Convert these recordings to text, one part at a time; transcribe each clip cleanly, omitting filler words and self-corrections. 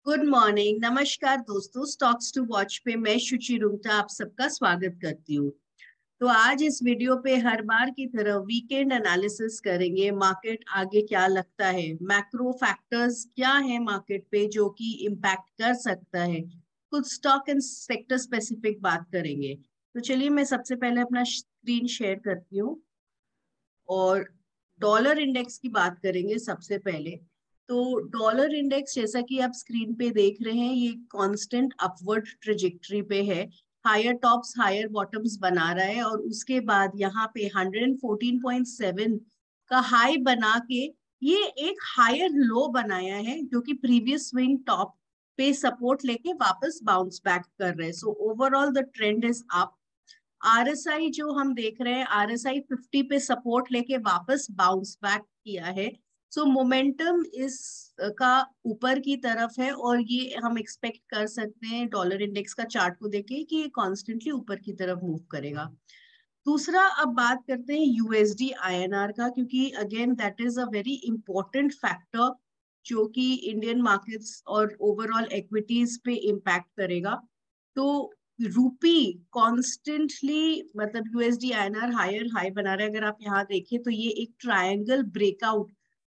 Good morning, नमस्कार दोस्तों। Stocks to watch पे मैं शुचि रुंगटा आप सबका स्वागत करती हूँ। तो आज इस वीडियो पे हर बार की तरह वीकेंड एनालिसिस करेंगे। मार्केट आगे क्या लगता है, मैक्रो फैक्टर्स क्या है मार्केट पे जो कि इम्पैक्ट कर सकता है, कुछ स्टॉक एंड सेक्टर स्पेसिफिक बात करेंगे। तो चलिए मैं सबसे पहले अपना स्क्रीन शेयर करती हूँ और डॉलर इंडेक्स की बात करेंगे सबसे पहले। तो डॉलर इंडेक्स जैसा कि आप स्क्रीन पे देख रहे हैं, ये कांस्टेंट अपवर्ड ट्रेजेक्टरी पे है। हायर टॉप्स हायर बॉटम्स बना रहा है और उसके बाद यहाँ पे 114.7 का हाई बना के ये एक हायर लो बनाया है, जो कि प्रीवियस स्विंग टॉप पे सपोर्ट लेके वापस बाउंस बैक कर रहे हैं। So overall the trend is up. RSI जो हम देख रहे हैं, आरएसआई 50 पे सपोर्ट लेके वापस बाउंस बैक किया है। सो मोमेंटम इस का ऊपर की तरफ है और ये हम एक्सपेक्ट कर सकते हैं डॉलर इंडेक्स का चार्ट को देखे कि ये कॉन्स्टेंटली ऊपर की तरफ मूव करेगा। दूसरा, अब बात करते हैं यूएसडी आईएनआर का, क्योंकि again that is a very important factor जो कि इंडियन मार्केट्स और ओवरऑल इक्विटीज पे इम्पैक्ट करेगा। तो रूपी कॉन्स्टेंटली, मतलब यूएसडी आईएनआर हायर हाई बना रहा है। अगर आप यहाँ देखें तो ये एक ट्रायंगल ब्रेकआउट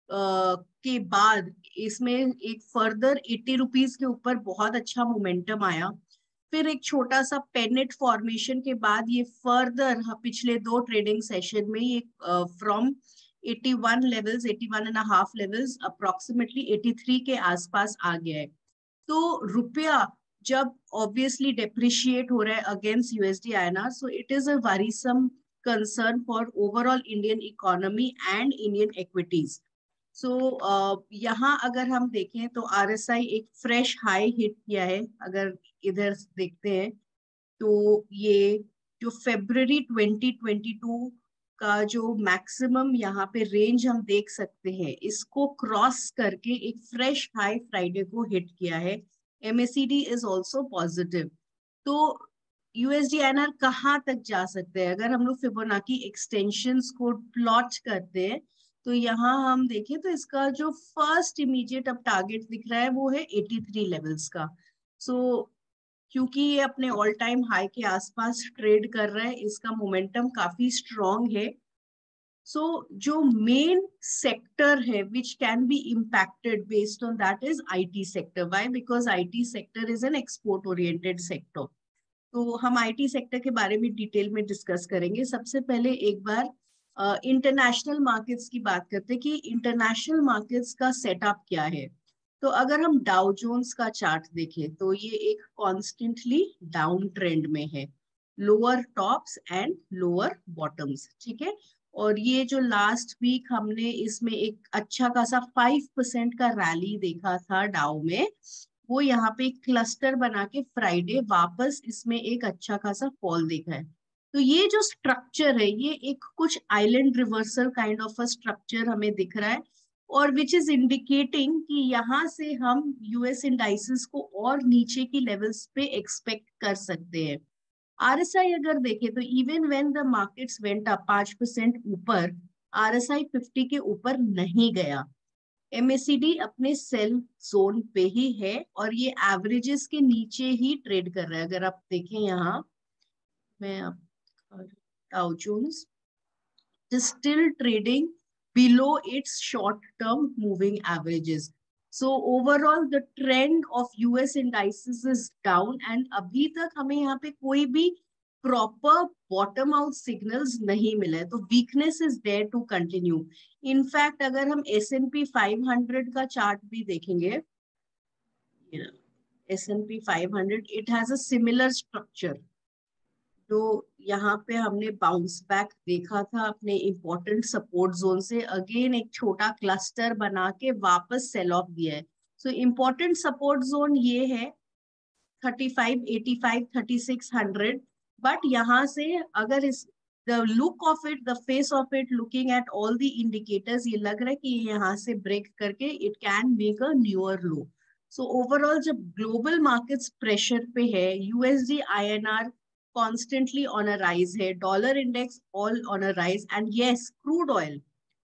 के बाद इसमें एक फर्दर 80 रुपीज के ऊपर बहुत अच्छा मोमेंटम आया। फिर एक छोटा सा पेनेट फॉर्मेशन के बाद ये फर्दर पिछले दो ट्रेडिंग सेशन में ये from 81 levels, 81 and half levels approximately 83 के आसपास आ गया है। तो रुपया जब ऑब्वियसली डेप्रिशिएट हो रहा है against USD INR, so it is a worrisome concern for overall Indian economy and Indian equities. So यहाँ अगर हम देखें तो आरएसआई एक फ्रेश हाई हिट किया है। अगर इधर देखते हैं तो ये जो फेब्रवरी 2022 का जो मैक्सिमम यहाँ पे रेंज हम देख सकते हैं, इसको क्रॉस करके एक फ्रेश हाई फ्राइडे को हिट किया है। MACD is also positive. तो यूएसडी आईएनआर कहाँ तक जा सकते हैं, अगर हम लोग फिबोनाची एक्सटेंशंस को प्लॉट करते हैं तो यहाँ हम देखें तो इसका जो फर्स्ट इमीडिएट अब टारगेट दिख रहा है वो है 83 लेवल्स का। सो क्योंकि ये अपने ऑल टाइम हाई के आसपास ट्रेड कर रहा है, इसका मोमेंटम काफी स्ट्रॉन्ग है। सो जो मेन सेक्टर है which can be impacted based on that is IT sector. Why? Because IT sector is an export oriented sector. तो हम आईटी सेक्टर के बारे में डिटेल में डिस्कस करेंगे। सबसे पहले एक बार इंटरनेशनल मार्केट्स की बात करते हैं कि इंटरनेशनल मार्केट्स का सेटअप क्या है। तो अगर हम डाउ जोन्स का चार्ट देखें तो ये एक कॉन्स्टेंटली डाउन ट्रेंड में है, lower tops and lower bottoms, ठीक है। और ये जो लास्ट वीक हमने इसमें एक अच्छा खासा 5% का रैली देखा था डाउ में, वो यहाँ पे एक क्लस्टर बना के फ्राइडे वापस इसमें एक अच्छा खासा फॉल देखा है। तो ये जो स्ट्रक्चर है ये एक कुछ island reversal kind of a structure हमें दिख रहा है, और विच इज इंडिकेटिंग कि यहाँ से हम यूएस इंडाइसेस को और नीचे की लेवल्स पे एक्सपेक्ट कर सकते हैं। आरएसआई अगर देखें तो even when the markets went up 5% ऊपर, आरएसआई 50 के ऊपर नहीं गया। एमएसीडी अपने सेल जोन पे ही है और ये एवरेजेस के नीचे ही ट्रेड कर रहा है। अगर आप देखें यहाँ, मैं आप Dow Jones still trading below its short term moving averages. So overall the trend of US indices is down and अभी तक हमें यहाँ पे कोई भी प्रॉपर बॉटम आउट सिग्नल्स नहीं मिला है, तो weakness is there to continue. In fact अगर हम S&P 500 का चार्ट भी देखेंगे, S&P 500 it has a similar structure. जो यहाँ पे हमने बाउंस बैक देखा था अपने इंपॉर्टेंट सपोर्ट जोन से, अगेन एक छोटा क्लस्टर बना के वापस सेल ऑफ दिया है। सो इम्पोर्टेंट सपोर्ट जोन ये है 35, 85, 3600। बट यहाँ से अगर इस the look of it, the face of it, looking at all the indicators, ये लग रहा है कि यहाँ से ब्रेक करके it can make a newer low. So overall जब ग्लोबल मार्केट्स प्रेशर पे है, USD INR constantly on a rise है, dollar index all on a rise, and yes crude oil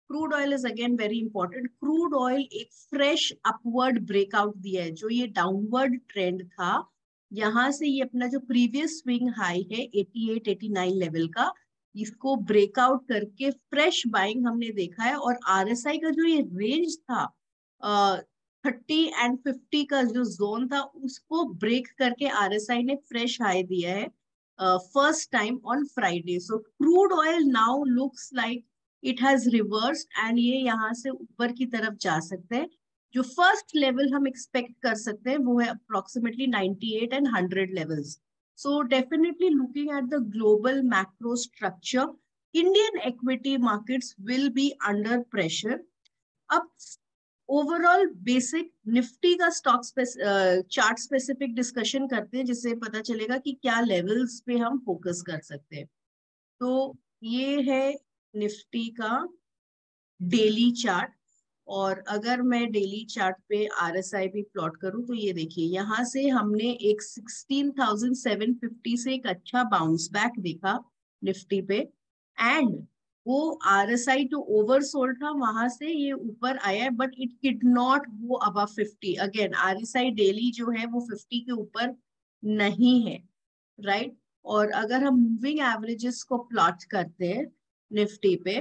crude oil is again very important. Crude oil एक fresh upward breakout दिया है, जो ये downward trend था, यहाँ से ये अपना जो प्रीवियस स्विंग हाई है 88-89 लेवल का, इसको ब्रेकआउट करके फ्रेश बाइंग हमने देखा है। और आरएसआई का जो ये रेंज था 30 एंड 50 का जो जोन था, उसको ब्रेक करके आरएसआई ने फ्रेश हाई दिया है first time on Friday. So crude oil now looks like it has reversed and ये यहाँ से ऊपर की तरफ जा सकते हैं। जो फर्स्ट लेवल हम एक्सपेक्ट कर सकते हैं वो है approximately 98 and 100 levels. So definitely looking at the global macro structure, Indian equity markets will be under pressure. अब ओवरऑल बेसिक निफ्टी का स्टॉक चार्ट स्पेसिफिक डिस्कशन करते हैं, जिससे पता चलेगा कि क्या लेवल्स पे हम फोकस कर सकते हैं। तो ये है निफ्टी का डेली चार्ट, और अगर मैं डेली चार्ट पे आरएसआई भी प्लॉट करूं तो ये देखिए, यहाँ से हमने एक 16,750 से एक अच्छा बाउंस बैक देखा निफ्टी पे, एंड वो आरएसआई जो ओवरसोल्ड था वहां से ये ऊपर आया है, but it did not go above 50। Again RSI daily जो है वो 50 के ऊपर नहीं है, राइट। और अगर हम मूविंग एवरेजेस को प्लॉट करते हैं निफ्टी पे,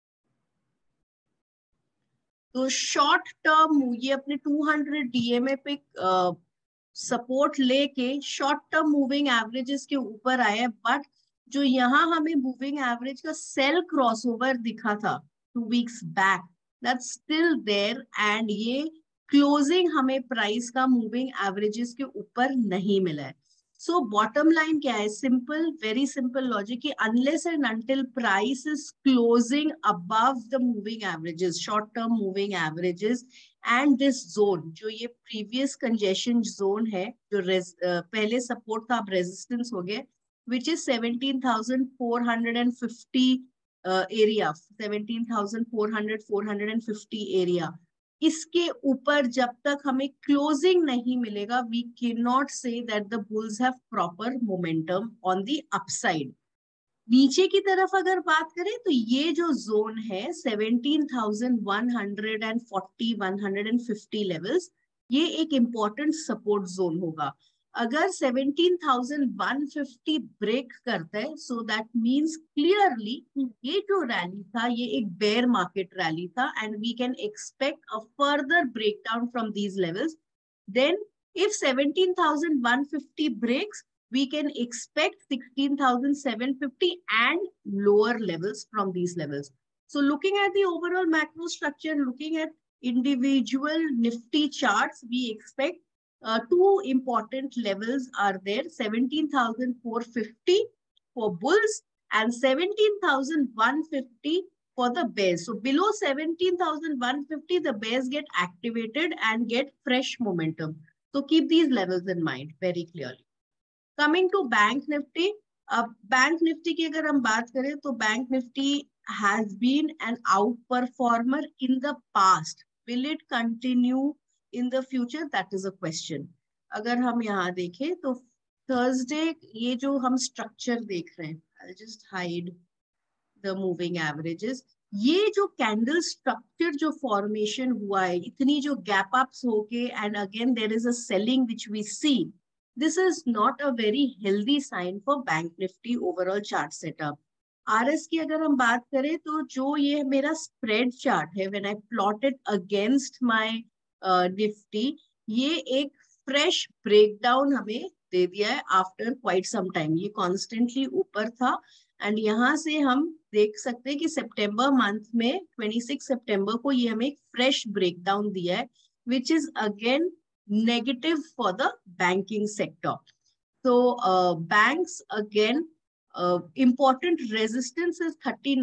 तो शॉर्ट टर्म ये अपने 200 डीएमए पे सपोर्ट लेके शॉर्ट टर्म मूविंग एवरेजेस के ऊपर आए, बट जो यहाँ हमें मूविंग एवरेज का सेल क्रॉसओवर दिखा था 2 weeks back, that's still there, and ये क्लोजिंग हमें प्राइस का मूविंग एवरेजेस के ऊपर नहीं मिला है। सो बॉटम लाइन क्या है, सिंपल, वेरी सिंपल लॉजिक, कि unless and until price is closing above the moving averages, short term moving averages, and this zone, जो ये प्रीवियस कंजेशन जोन है, जो पहले सपोर्ट था अब रेजिस्टेंस हो गया, विच इज 17,450 एरिया, 17,400-450 एरिया, इसके ऊपर जब तक हमें क्लोजिंग नहीं मिलेगा, we can not say that the bulls have proper momentum on the upside. नीचे की तरफ अगर बात करें तो ये जो जोन है 17,140-150 लेवल्स, ये एक इंपॉर्टेंट सपोर्ट जोन होगा। अगर 17,150 ब्रेक करता है, सो दैट मींस क्लियरली ये जो रैली था ये एक बेयर मार्केट रैली था, and we can expect a further breakdown from these levels. Then if 17,150 breaks, we can expect 16,750 and lower levels from these levels. So looking at the overall macro structure, looking at individual Nifty charts, we expect two important levels are there, 17,450 for bulls and 17,150 for the bears. So below 17,150, the bears get activated and get fresh momentum. So keep these levels in mind very clearly. Coming to Bank Nifty, Bank Nifty की अगर हम बात करें तो Bank Nifty has been an outperformer in the past. Will it continue in the future? That is a question. अगर हम यहाँ देखें तो Thursday ये जो हम structure देख रहे हैं, I'll just hide the moving averages. ये जो कैंडल स्ट्रक्चर जो फॉर्मेशन हुआ है, इतनी जो गैप अप्स होके and again there is a selling which we see, this is not a very healthy sign for bank Nifty overall chart setup. RS की अगर हम बात करें तो जो ये मेरा स्प्रेड चार्ट है, when I plot it against my Nifty, ये एक फ्रेश ब्रेकडाउन हमें दे दिया है आफ्टर क्वाइट सम टाइम। ये कॉन्स्टेंटली ऊपर था, एंड यहाँ से हम देख सकते हैं कि सितंबर मंथ में 26 सितंबर को ये हमें एक फ्रेश ब्रेकडाउन दिया है, which is again negative for the banking sector. तो banks again important resistance is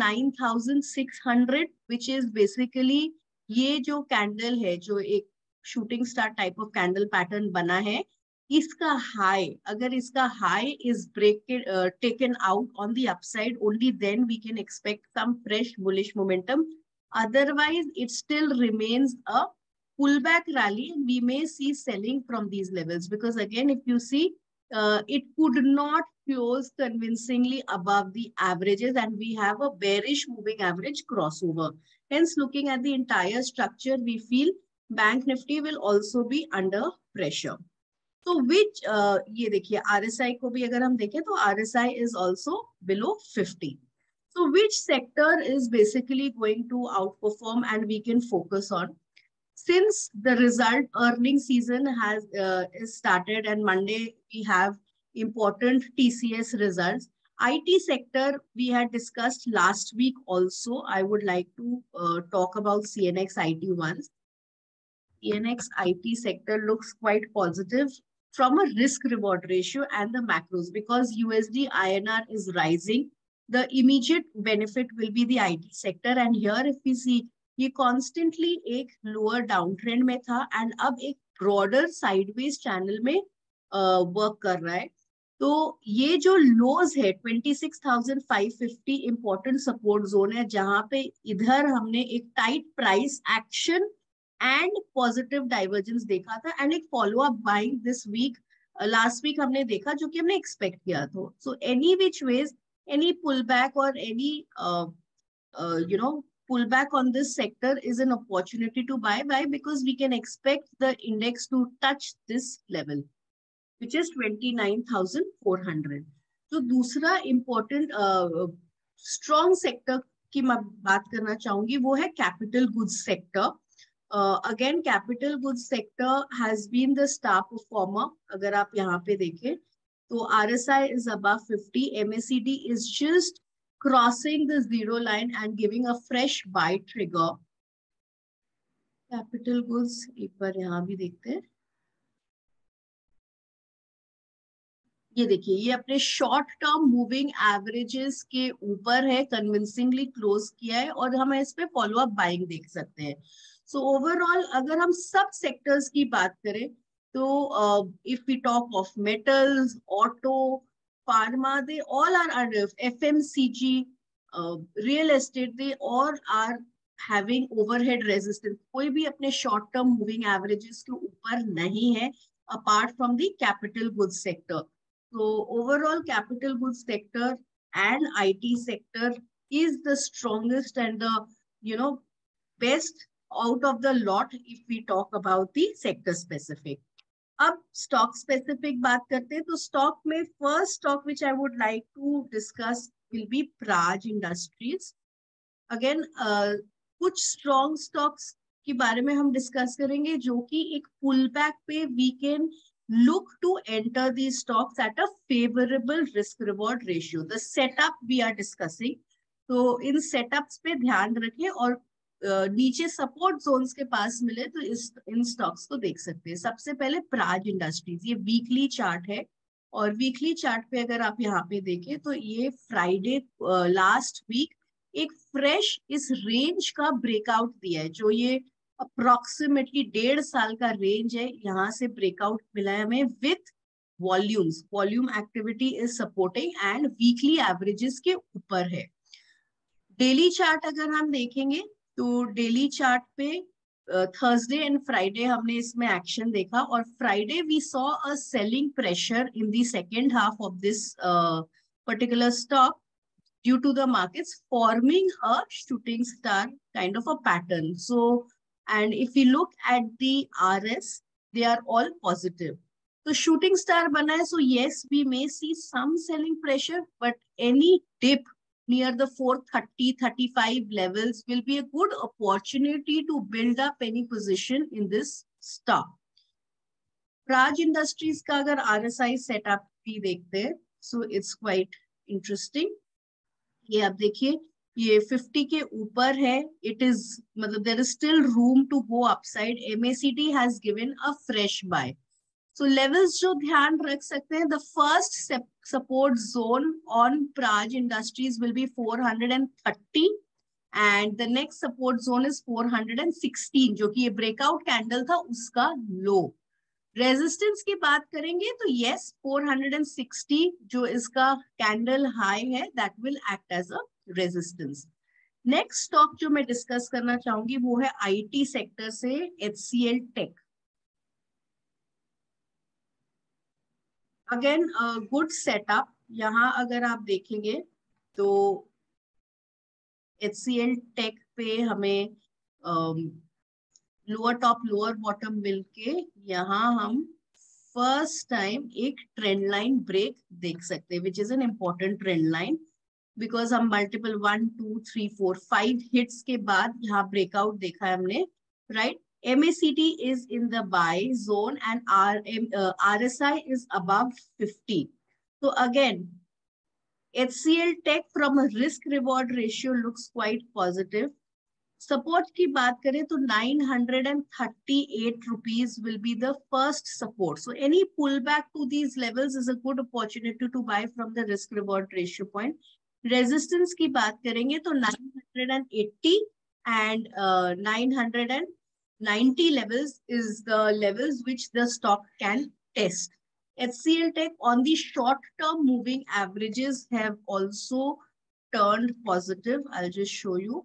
39,600, which is basically ये जो कैंडल है, जो एक shooting star type of candle pattern बना है, इसका हाई, अगर इसका high is taken out on the upside, only then we can expect some fresh bullish momentum. Otherwise, it still remains a pullback rally, and we may see selling from these levels, because again, if you see, it could not closed convincingly above the averages, and we have a bearish moving average crossover. Hence, looking at the entire structure, we feel Bank Nifty will also be under pressure. So which ये देखिए RSI को भी अगर हम देखें तो RSI is also below 50. So which sector is basically going to outperform and we can focus on? Since the result earning season has is started and Monday we have important TCS results. IT sector we had discussed last week also. I would like to talk about CNX IT once. CNX IT sector looks quite positive from a risk reward ratio and the macros, because USD INR is rising. The immediate benefit will be the IT sector, and here if we see ये constantly एक lower downtrend में था and अब एक broader sideways channel में work कर रहा है. तो ये जो lows है 26,550 important support zone है, जहां पे इधर हमने एक tight price action and positive divergence देखा था एंड एक follow up buying this week last week हमने देखा जो कि हमने एक्सपेक्ट किया था. So any which ways any pullback और any pullback on this sector is an opportunity to buy. Why? Because we can expect the index to touch this level, which is 29,400. तो दूसरा important strong sector की मैं बात करना चाहूंगी वो है capital goods sector. Again, capital goods sector has been the star performer. अगर आप यहाँ पे देखें तो RSI is above 50, MACD is just crossing the zero line and giving a fresh buy trigger. Capital goods एक बार यहाँ भी देखते हैं. ये देखिए ये अपने शॉर्ट टर्म मूविंग एवरेजेस के ऊपर है, कन्विंसिंगली क्लोज किया है और हम इस पे फॉलो अप बाइंग देख सकते हैं. सो ओवरऑल अगर हम सब सेक्टर्स की बात करें तो if we talk of metals, auto, pharma, they all are under FMCG, real estate, they all are having overhead resistance. कोई भी अपने शॉर्ट टर्म मूविंग एवरेजेस के ऊपर नहीं है apart from the capital goods sector. So overall capital goods sector and IT sector is the strongest and the best out of the lot if we talk about the sector specific. अब stock specific बात करते हैं तो stock में first stock which I would like to discuss will be Praj Industries. Again कुछ strong stocks के बारे में हम डिस्कस करेंगे जो कि एक पुल बैक पे we can look to enter these stocks at a favorable risk reward ratio. The setup we are discussing. तो इन setups पे ध्यान रखें और नीचे सपोर्ट जोन्स के पास मिले तो इन स्टॉक्स को देख सकते हैं. सबसे पहले प्राज इंडस्ट्रीज, ये वीकली चार्ट है और वीकली चार्ट पे अगर आप यहाँ पे देखें तो ये फ्राइडे लास्ट वीक एक फ्रेश इस रेंज का ब्रेकआउट दिया है, जो ये अप्रोक्सीमेटली 1.5 साल का रेंज है. यहाँ से ब्रेकआउट मिला है हमें with volumes. Volume activity is supporting and weekly averages के ऊपर है. डेली चार्ट अगर हम देखेंगे तो डेली चार्ट पे थर्सडे एंड फ्राइडे हमने इसमें एक्शन देखा और Friday we saw a selling pressure in the second half of this particular stock due to the markets forming a shooting star kind of a pattern. So, and if we look at the RS, they are all positive. So shooting star bana hai, so yes, we may see some selling pressure, but any dip near the 430-35 levels will be a good opportunity to build up any position in this stock. Praj Industries का अगर RSI setup भी देखते हैं, so it's quite interesting. ये आप देखिए ये 50 के ऊपर है. इट इज मतलब there is still room to go upside. MACD has given a fresh buy. So levels जो ध्यान रख सकते हैं, the first support zone on Praj industries will be 430 and the next support zone is 416, जो कि ये breakout candle था उसका लो. रेजिस्टेंस की बात करेंगे तो यस 460 जो इसका कैंडल हाई है that will act as a resistance. Next stock जो मैं डिस्कस करना चाहूंगी वो है IT सेक्टर से HCL tech. Again good setup. यहाँ अगर आप देखेंगे तो HCL टेक पे हमें लोअर टॉप लोअर बॉटम मिलके यहाँ हम फर्स्ट टाइम एक ट्रेंड लाइन ब्रेक देख सकते हैं, which is an important trend line, because हम मल्टीपल 1 2 3 4 5 हिट्स के बाद यहाँ ब्रेकआउट देखा है हमने, right. MACD is in the buy zone and RSI is above 50. So again, HCL Tech from a risk reward ratio looks quite positive. Support की बात करें तो 938 rupees will be the first support. So any pullback to these levels is a good opportunity to buy from the risk reward ratio point. Resistance की बात करेंगे तो 980 and 990 levels is the levels which the stock can test. HCL Tech on the short term moving averages have also turned positive. I'll just show you.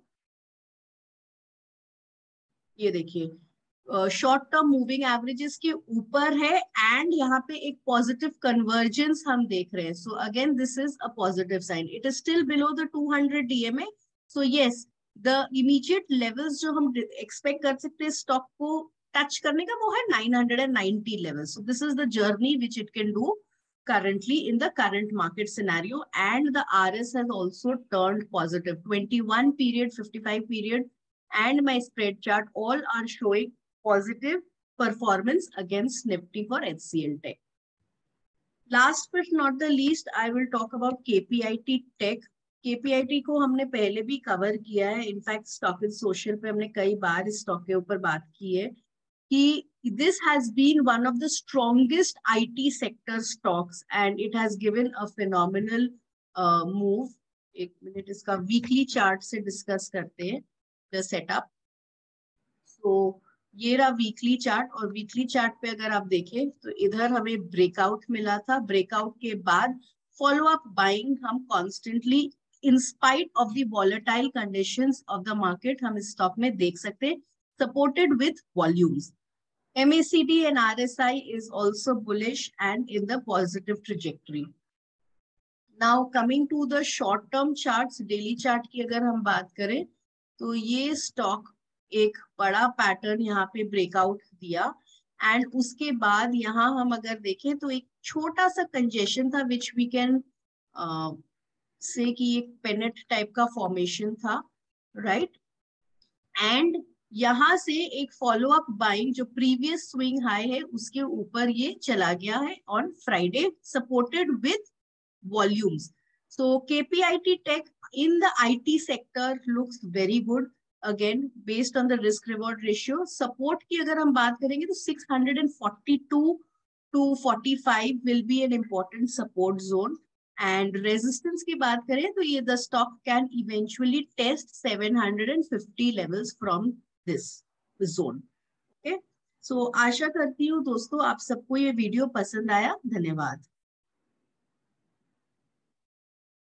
ये देखिए short term moving averages के ऊपर है and यहाँ पे एक positive convergence हम देख रहे हैं. So again this is a positive sign. It is still below the 200 DMA. So yes, the immediate levels जो हम एक्सपेक्ट कर सकते हैं स्टॉक को टच करने का वो है 990 level. So this is the journey which it can do currently in the current market scenario, and the RS has also turned positive. 21 period, 55 period and my spread chart all are showing positive performance against Nifty for HCL Tech. Last but not the least, I will talk about KPIT Tech. KPIT को हमने पहले भी cover किया है. In fact stock in social पे हमने कई बार इस स्टॉक के ऊपर बात की है कि this has been one of the strongest IT sector stocks and it has given a phenomenal move. एक मिनट इसका वीकली चार्ट से डिस्कस करते हैं the setup. So ये रहा वीकली चार्ट, और वीकली चार्ट पे अगर आप देखें तो इधर हमें ब्रेकआउट मिला था. ब्रेकआउट के बाद फॉलो अप बाइंग हम constantly in spite of the volatile conditions of the market हम इस स्टॉक में देख सकते हैं, supported with volumes. MACD and RSI is also bullish and in the positive trajectory. Now coming to the short term charts, daily chart की अगर हम बात करें तो ये स्टॉक एक बड़ा पैटर्न यहाँ पे ब्रेकआउट दिया एंड उसके बाद यहाँ हम अगर देखें तो एक छोटा सा कंजेशन था विच वी कैन से कि एक पेनेट टाइप का फॉर्मेशन था, राइट. एंड यहाँ से एक फॉलो अप बाइंग जो प्रीवियस स्विंग हाई है उसके ऊपर ये चला गया है on Friday, supported with volumes. So KPIT Tech in the IT sector looks very good. Again, based on the risk reward ratio. Support की अगर हम बात करेंगे तो 642 to 45 will be an important support zone. And resistance की बात करें तो ये the stock can eventually test 750 levels from this zone. Okay. So आशा करती हूँ दोस्तों आप सबको ये वीडियो पसंद आया. धन्यवाद.